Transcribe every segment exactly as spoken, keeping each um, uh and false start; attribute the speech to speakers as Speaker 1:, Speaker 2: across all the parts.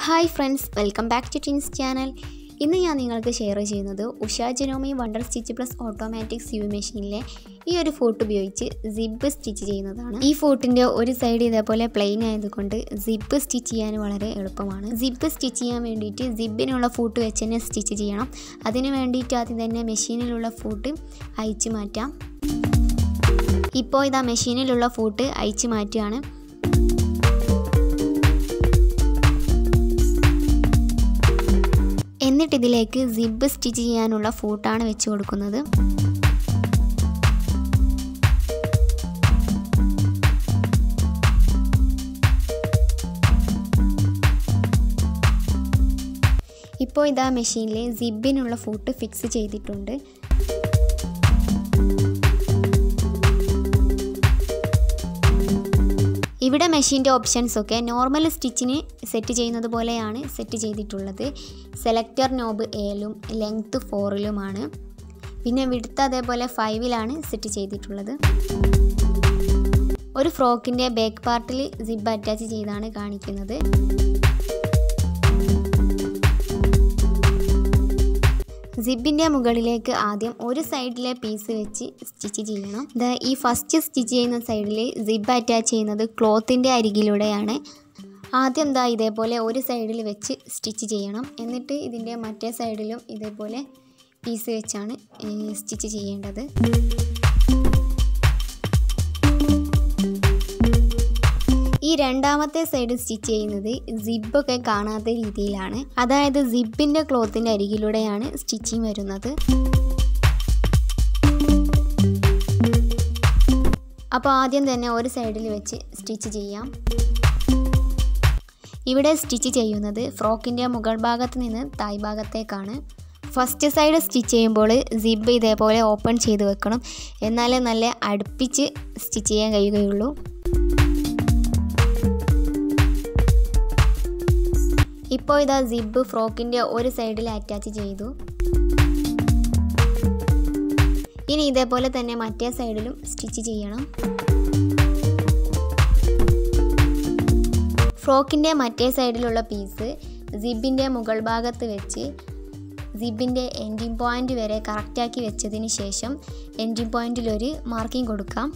Speaker 1: Hi friends, welcome back to Twins channel. ഇന്ന് ഞാൻ നിങ്ങൾക്ക് ഷെയർ ചെയ്യുന്നത് Usha janome wonder stitch plus automatic sewing മെഷീനിലെ ഈ ഒരു ഫോട്ട് ഉപയോഗിച്ച് സിപ്പ് സ്റ്റിച്ച് ചെയ്യുന്നതാണ്. ഈ ഫോട്ടിന്റെ ഒരു സൈഡ് ഇതേപോലെ പ്ലെയിൻ ആയതുകൊണ്ട് സിപ്പ് സ്റ്റിച്ച് ചെയ്യാൻ വളരെ എളുപ്പമാണ്. സിപ്പ് സ്റ്റിച്ച് ചെയ്യാൻ വേണ്ടിയിട്ട് സിപ്പിനുള്ള ഫോട്ട് വെച്ച് തന്നെ സ്റ്റിച്ച് ചെയ്യണം. അതിനു വേണ്ടിയിട്ട് ആദ്യം തന്നെ മെഷീനിലുള്ള ഫോട്ട് അയച്ചു മാറ്റാം. ഇപ്പോൾ ഇതാ മെഷീനിലുള്ള ഫോട്ട് അയച്ചു മാറ്റുകയാണ്. എന്നിട്ട് ഇതിലേക്ക് സിപ്പ് സ്റ്റിച്ച് ചെയ്യാനുള്ള ഫോട്ടാണ് വെച്ച് കൊടുക്കുന്നത്. ഇപ്പോൾ ഇതാ മെഷീനിൽ സിപ്പിനുള്ള ഫോട്ട് ഫിക്സ് ചെയ്തിട്ടുണ്ട്. ഇവിടെ മെഷീൻ്റെ ഓപ്ഷൻസ് ഒക്കെ നോർമൽ സ്റ്റിച്ചിന് സെറ്റ് ചെയ്യുന്നത് പോലെയാണ് സെറ്റ് ചെയ്തിട്ടുള്ളത്. സെലക്ടർ നോബ് ഏലും ലെങ്ത്ത് ഫോറിലുമാണ്. പിന്നെ വിഡ്ത്ത് അതേപോലെ ഫൈവിലാണ് സെറ്റ് ചെയ്തിട്ടുള്ളത്. ഒരു ഫ്രോക്കിൻ്റെ ബാക്ക് പാർട്ടിൽ സിപ്പ് അറ്റാച്ച് ചെയ്താണ് കാണിക്കുന്നത്. സിപ്പിൻ്റെ മുകളിലേക്ക് ആദ്യം ഒരു സൈഡിലെ പീസ് വെച്ച് സ്റ്റിച്ച് ചെയ്യണം. ദാ ഈ ഫസ്റ്റ് സ്റ്റിച്ച് ചെയ്യുന്ന സൈഡിൽ സിപ്പ് അറ്റാച്ച് ചെയ്യുന്നത് ക്ലോത്തിൻ്റെ അരികിലൂടെയാണ്. ആദ്യം ദാ ഇതേപോലെ ഒരു സൈഡിൽ വെച്ച് സ്റ്റിച്ച് ചെയ്യണം. എന്നിട്ട് ഇതിൻ്റെ മറ്റേ സൈഡിലും ഇതേപോലെ പീസ് വെച്ചാണ് സ്റ്റിച്ച് ചെയ്യേണ്ടത്. ഈ രണ്ടാമത്തെ സൈഡ് സ്റ്റിച്ച് ചെയ്യുന്നത് സിപ്പൊക്കെ കാണാത്ത രീതിയിലാണ്. അതായത് സിപ്പിൻ്റെ ക്ലോത്തിൻ്റെ അരികിലൂടെയാണ് സ്റ്റിച്ചിങ് വരുന്നത്. അപ്പോൾ ആദ്യം തന്നെ ഒരു സൈഡിൽ വെച്ച് സ്റ്റിച്ച് ചെയ്യാം. ഇവിടെ സ്റ്റിച്ച് ചെയ്യുന്നത് ഫ്രോക്കിൻ്റെ മുകൾ ഭാഗത്ത് നിന്ന് തായ് ഭാഗത്തേക്കാണ്. ഫസ്റ്റ് സൈഡ് സ്റ്റിച്ച് ചെയ്യുമ്പോൾ സിപ്പ് ഇതേപോലെ ഓപ്പൺ ചെയ്ത് വെക്കണം. എന്നാലേ നല്ല അടുപ്പിച്ച് സ്റ്റിച്ച് ചെയ്യാൻ കഴിയുകയുള്ളൂ. ഇപ്പോൾ ഇതാ സിപ്പ് ഫ്രോക്കിൻ്റെ ഒരു സൈഡിൽ അറ്റാച്ച് ചെയ്തു. ഇനി ഇതേപോലെ തന്നെ മറ്റേ സൈഡിലും സ്റ്റിച്ച് ചെയ്യണം. ഫ്രോക്കിൻ്റെ മറ്റേ സൈഡിലുള്ള പീസ് സിപ്പിൻ്റെ മുകൾ ഭാഗത്ത് വെച്ച് സിപ്പിൻ്റെ എൻഡിങ് പോയിൻ്റ് വരെ കറക്റ്റാക്കി വെച്ചതിന് ശേഷം എൻഡിങ് പോയിൻറ്റിലൊരു മാർക്കിംഗ് കൊടുക്കാം.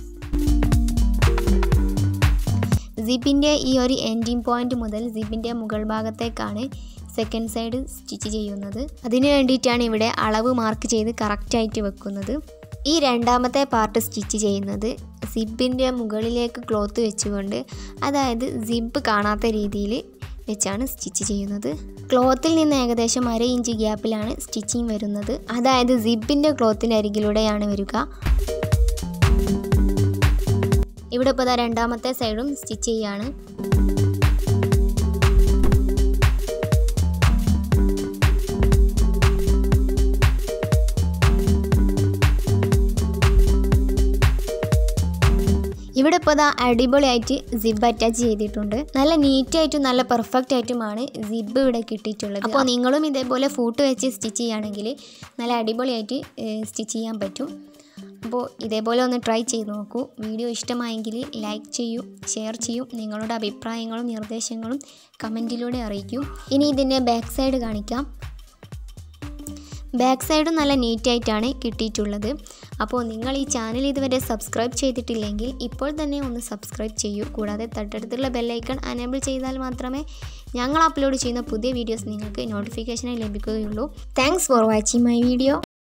Speaker 1: സിപ്പിൻ്റെ ഈ ഒരു എൻഡിങ് പോയിൻ്റ് മുതൽ സിപ്പിൻ്റെ മുകൾ ഭാഗത്തേക്കാണ് സെക്കൻഡ് സൈഡ് സ്റ്റിച്ച് ചെയ്യുന്നത്. അതിന് വേണ്ടിയിട്ടാണ് ഇവിടെ അളവ് മാർക്ക് ചെയ്ത് കറക്റ്റായിട്ട് വെക്കുന്നത്. ഈ രണ്ടാമത്തെ പാർട്ട് സ്റ്റിച്ച് ചെയ്യുന്നത് സിപ്പിൻ്റെ മുകളിലേക്ക് ക്ലോത്ത് വെച്ചുകൊണ്ട്, അതായത് സിപ്പ് കാണാത്ത രീതിയിൽ വെച്ചാണ് സ്റ്റിച്ച് ചെയ്യുന്നത്. ക്ലോത്തിൽ നിന്ന് ഏകദേശം അര ഇഞ്ച് ഗ്യാപ്പിലാണ് സ്റ്റിച്ചിങ് വരുന്നത്. അതായത് സിപ്പിൻ്റെ ക്ലോത്തിൻ്റെ അരികിലൂടെയാണ് വരിക. ഇവിടെ ഇപ്പോൾ രണ്ടാമത്തെ സൈഡും സ്റ്റിച്ച് ചെയ്യാണ്. ഇവിടെ ഇപ്പോൾ ഇതാ അടിപൊളിയായിട്ട് സിപ്പ് അറ്റാച്ച് ചെയ്തിട്ടുണ്ട്. നല്ല നീറ്റായിട്ടും നല്ല പെർഫെക്റ്റ് ആയിട്ടുമാണ് സിപ്പ് ഇവിടെ കിട്ടിയിട്ടുള്ളത്. അപ്പോൾ നിങ്ങളും ഇതേപോലെ ഫോട്ട് വെച്ച് സ്റ്റിച്ച് ചെയ്യുകയാണെങ്കിൽ നല്ല അടിപൊളിയായിട്ട് സ്റ്റിച്ച് ചെയ്യാൻ പറ്റും. അപ്പോൾ ഇതേപോലെ ഒന്ന് ട്രൈ ചെയ്ത് നോക്കൂ. വീഡിയോ ഇഷ്ടമായെങ്കിൽ ലൈക്ക് ചെയ്യൂ, ഷെയർ ചെയ്യൂ. നിങ്ങളുടെ അഭിപ്രായങ്ങളും നിർദ്ദേശങ്ങളും കമൻറ്റിലൂടെ അറിയിക്കൂ. ഇനി ഇതിൻ്റെ ബാക്ക് സൈഡ് കാണിക്കാം. ബാക്ക് സൈഡും നല്ല നീറ്റായിട്ടാണ് കിട്ടിയിട്ടുള്ളത്. അപ്പോൾ നിങ്ങൾ ഈ ചാനൽ ഇതുവരെ സബ്സ്ക്രൈബ് ചെയ്തിട്ടില്ലെങ്കിൽ ഇപ്പോൾ തന്നെ ഒന്ന് സബ്സ്ക്രൈബ് ചെയ്യൂ. കൂടാതെ തൊട്ടടുത്തുള്ള ബെല്ലൈക്കൺ അനേബിൾ ചെയ്താൽ മാത്രമേ ഞങ്ങൾ അപ്ലോഡ് ചെയ്യുന്ന പുതിയ വീഡിയോസ് നിങ്ങൾക്ക് നോട്ടിഫിക്കേഷനായി ലഭിക്കുകയുള്ളൂ. Thanks for watching my video.